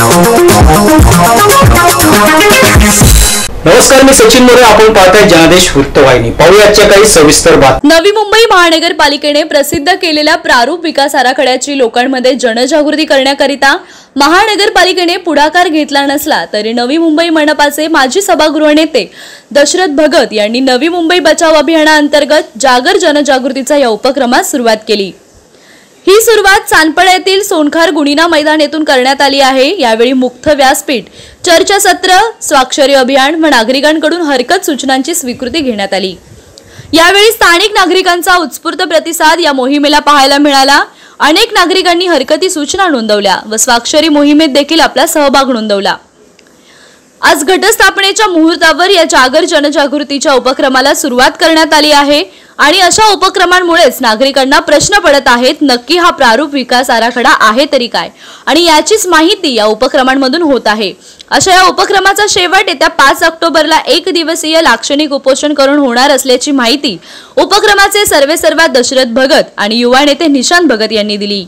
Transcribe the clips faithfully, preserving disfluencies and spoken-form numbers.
नमस्कार, मी सचिन मोरे. आपण पाहताय जनादेश वृत्तवाहिनी. पाहूयाच्या काही सविस्तर बातम्या. नवी मुंबई महानगरपालिकेने प्रसिद्ध केलेल्या प्रारूप विकास आराखड्याची लोकांमध्ये जनजागृती करण्याकरिता महानगरपालिकेने पुढाकार घेतला नसला तरी नवी मुंबई मनपाचे माजी सभागृह नेते दशरथ भगत यांनी नवी मुंबई बचाव अभियानाअंतर्गत जागर जनजागृतीचा या उपक्रमास सुरुवात केली. ही सुरुवात चांदपड येथील सोनखार गुणिना मैदान येथून करण्यात आली आहे. यावेळी मुक्त व्यासपीठ, चर्चासत्र, स्वाक्षरी अभियान व नागरिकांकडून हरकत सूचनांची स्वीकृती घेण्यात आली. यावेळी स्थानिक नागरिकांचा उत्स्फूर्त प्रतिसाद या मोहिमेला पाहायला मिळाला. अनेक नागरिकांनी हरकती सूचना नोंदवल्या व स्वाक्षरी मोहिमेत देखील आपला सहभाग नोंदवला. आज घटस्थापनेच्या मुहूर्तावर या जागर जनजागृतीच्या उपक्रमाला सुरुवात करण्यात आली आहे आणि अशा उपक्रमांमुळेच नागरिकांना प्रश्न पडत आहेत, नक्की हा प्रारूप विकास आराखडा आहे तरी काय, आणि याचीच माहिती या उपक्रमांमधून होत आहे. अशा या उपक्रमाचा शेवट येत्या पाच ऑक्टोबरला एक दिवसीय लाक्षणिक उपोषण करून होणार असल्याची माहिती उपक्रमाचे सर्वेसर्वा दशरथ भगत आणि युवा नेते निशांत भगत यांनी दिली.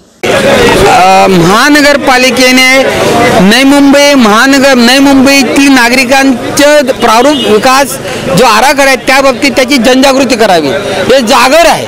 महानगरपालिकेने नवी मुंबई महानगर नवी मुंबईतील नागरिकांचे प्रारूप विकास जो आराखडा आहे त्या बाबतीत त्याची जनजागृती करावी, हे जागर आहे.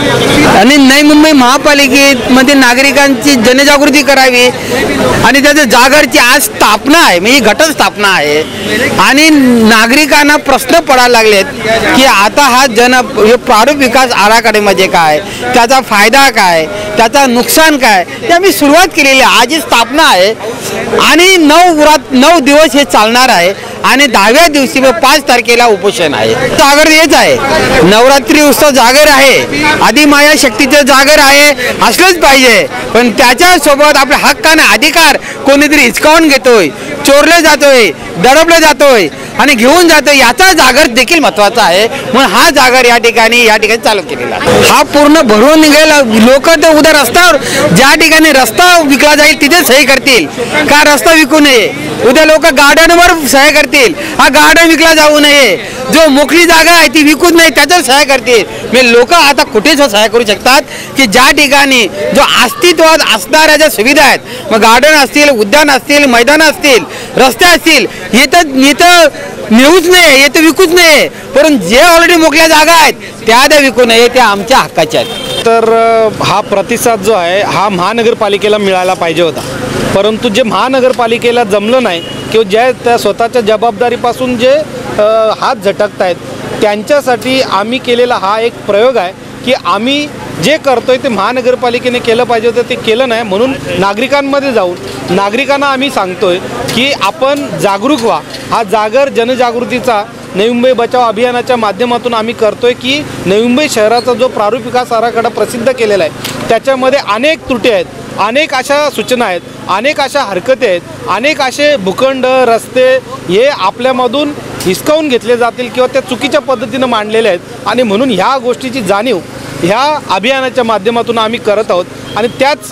आणि नवी मुंबई महापालिकेमध्ये नागरिकांची जनजागृती करावी आणि त्याच्या जागरची आज स्थापना आहे, म्हणजे घटस्थापना आहे. आणि नागरिकांना प्रश्न पडायला लागलेत की आता हा जन हे प्रारूप विकास आराखडे म्हणजे काय, त्याचा फायदा काय, त्याचा नुकसान काय, ते आम्ही सुरुवात केलेली आहे. आज ही स्थापना आहे आणि नऊ रात नऊ दिवस हे चालणार आहे आणि दहाव्या दिवशी व पाच तारखेला उपोषण आहे. जागर हेच आहे, नवरात्री उत्सव जागर आहे, आदिमाया शक्तीचं जागर आहे, असलंच पाहिजे. पण त्याच्यासोबत आपल्या हक्काने अधिकार कोणीतरी हिसकावून घेतोय, चोरले जातोय, दडपले जातोय आणि घेऊन जातोय, याचा जागर देखील महत्वाचा आहे. म्हणून हा जागर या ठिकाणी या ठिकाणी चालू केलेला आहे. हा पूर्ण भरून निघेल. लोक तर उद्या रस्त्यावर ज्या ठिकाणी रस्ता विकला जाईल तिथे सही करतील का रस्ता विकू नये. उद्या लोक गार्डनवर सह्या करतील, हा गार्डन विकला जाऊ नये. जो मोकळी जागा आहे ती विकूच नाही त्याच्यावर सह्या करतील. म्हणजे लोक आता कुठेच सह्या करू शकतात की ज्या ठिकाणी जो अस्तित्वात असणाऱ्या ज्या सुविधा आहेत, मग गार्डन असतील, उद्यान असतील, मैदान असतील, रस्ते असतील, हे तर इथं नेऊच नाही, हे तर विकूच नाही. परंतु जे ऑलरेडी मोकळ्या जागा आहेत त्या त्या विकू नये, त्या आमच्या हक्काच्या आहेत. तर हा प्रतिसाद जो आहे हा महानगरपालिकेला मिळायला पाहिजे होता, परंतु जे महानगरपालिकेला जमलं नाही किंवा ज्या त्या स्वतःच्या जबाबदारीपासून जे हात झटकत आहेत त्यांच्यासाठी आम्ही केलेला हा एक प्रयोग आहे की आम्ही जे करतोय ते महानगरपालिकेने केलं पाहिजे होतं, ते केलं नाही. म्हणून नागरिकांमध्ये जाऊन नागरिकांना आम्ही सांगतोय की आपण जागरूक व्हा. हा जागर जनजागृतीचा नवी मुंबई बचाव अभियानाच्या माध्यमातून आम्ही करतोय की नवी मुंबई शहराचा जो प्रारूप विकास आराखडा प्रसिद्ध केलेला आहे त्याच्यामध्ये अनेक त्रुटी आहेत, अनेक अशा सूचना आहेत, अनेक अशा हरकती आहेत, अनेक असे भूखंड रस्ते हे आपल्यामधून हिसकावून घेतले जातील किंवा त्या चुकीच्या पद्धतीनं मांडलेले आहेत. आणि म्हणून ह्या गोष्टीची जाणीव ह्या अभियानाच्या माध्यमातून आम्ही करत आहोत आणि त्याच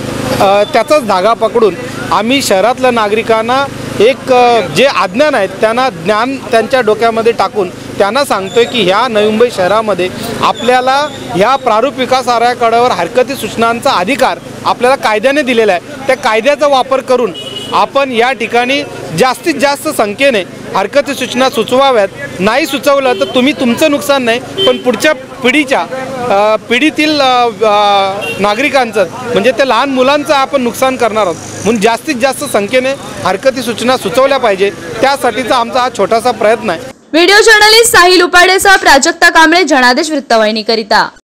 त्याचाच धागा पकडून आम्ही शहरातल्या नागरिकांना एक जे अज्ञान आहेत त्यांना ज्ञान त्यांच्या डोक्यामध्ये टाकून त्यांना सांगतोय की ह्या नवी मुंबई शहरामध्ये आपल्याला ह्या प्रारूप विकास आराखड्यावर हरकती सूचनांचा अधिकार आपल्याला कायद्याने दिलेला आहे. त्या कायद्याचा वापर करून आपण या ठिकाणी जास्तीत जास्त संख्येने हरकती सूचना सुचवाव्यात. नाही सुचवलं तर तुम्ही तुमचं नुकसान नाही पण पुढच्या पिढीच्या पिढीतील नागरिकांचं म्हणजे त्या लहान मुलांचं आपण नुकसान करणार आहोत. म्हणून जास्तीत जास्त संख्येने हरकती सूचना सुचवल्या पाहिजे, त्यासाठीचा आमचा हा छोटासा प्रयत्न आहे. व्हिडिओ जर्नलिस्ट साहिल उपाडेसह प्राजक्ता कांबळे, जनादेश वृत्तवाहिनी करिता.